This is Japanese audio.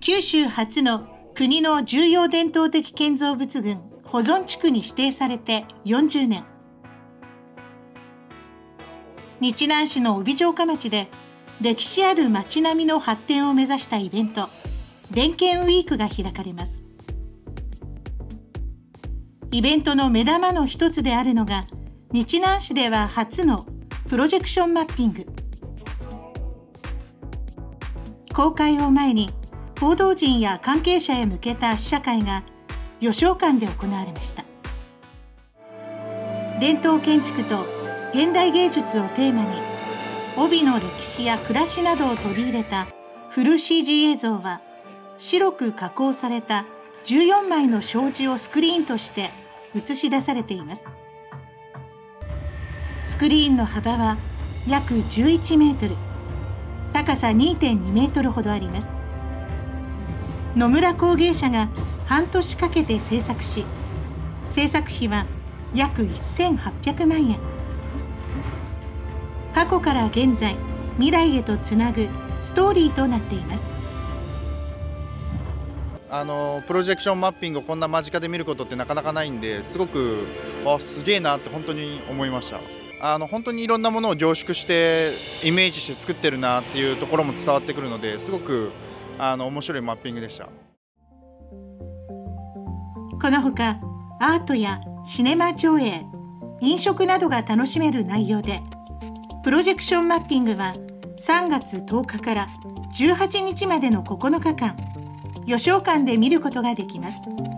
九州初の国の重要伝統的建造物群保存地区に指定されて40年。日南市の帯城下町で歴史ある町並みの発展を目指したイベント、伝建ウィークが開かれます。イベントの目玉の一つであるのが、日南市では初のプロジェクションマッピング。公開を前に報道陣や関係者へ向けた試写会が吉岡館で行われました。伝統建築と現代芸術をテーマに、帯の歴史や暮らしなどを取り入れたフル CG 映像は、白く加工された14枚の障子をスクリーンとして映し出されています。スクリーンの幅は約11メートル、高さ 2.2 メートルほどあります。野村工芸社が半年かけて制作し、制作費は約1800万円。過去から現在、未来へとつなぐストーリーとなっています。 プロジェクションマッピングをこんな間近で見ることってなかなかないんで、すごくすげえなって本当に思いました。本当にいろんなものを凝縮してイメージして作ってるなっていうところも伝わってくるので、すごく面白いマッピングでした。 このほかアートやシネマ上映、飲食などが楽しめる内容で、プロジェクションマッピングは3月10日から18日までの9日間、吉岡館で見ることができます。